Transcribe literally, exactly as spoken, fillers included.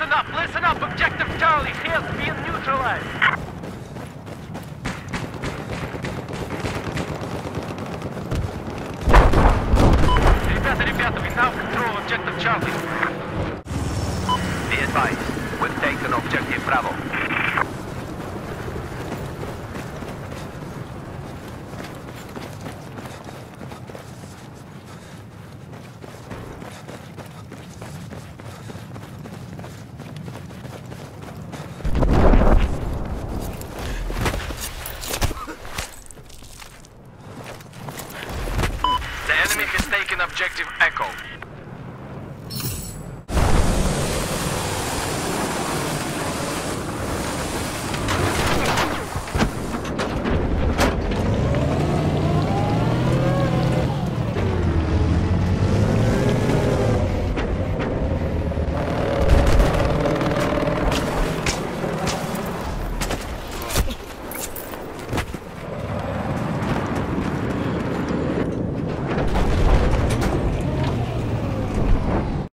Listen up, listen up! Objective Charlie has been neutralized! Ребята, ребята, we now control Objective Charlie. Be advised, we've taken Objective Bravo.